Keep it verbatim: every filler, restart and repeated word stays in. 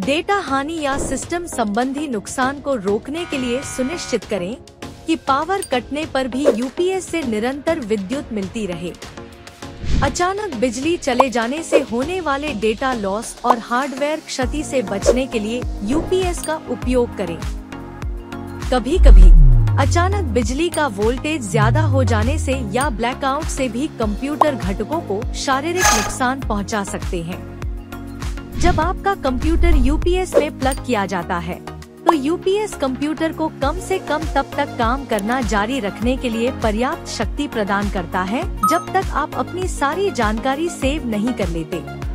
Data हानि या system संबंधी नुकसान को रोकने के लिए सुनिश्चित करें कि पावर कटने पर भी यूपीएस से निरंतर विद्युत मिलती रहे। अचानक बिजली चले जाने से होने वाले डेटा लॉस और हार्डवेयर क्षति से बचने के लिए यूपीएस का उपयोग करें। कभी कभी अचानक बिजली का वोल्टेज ज्यादा हो जाने से या ब्लैकआउट से भी कंप्यूटर घटकों को शारीरिक नुकसान पहुंचा सकते हैं। जब आपका कंप्यूटर यूपीएस में प्लग किया जाता है तो यूपीएस कंप्यूटर को कम से कम तब तक काम करना जारी रखने के लिए पर्याप्त शक्ति प्रदान करता है जब तक आप अपनी सारी जानकारी सेव नहीं कर लेते।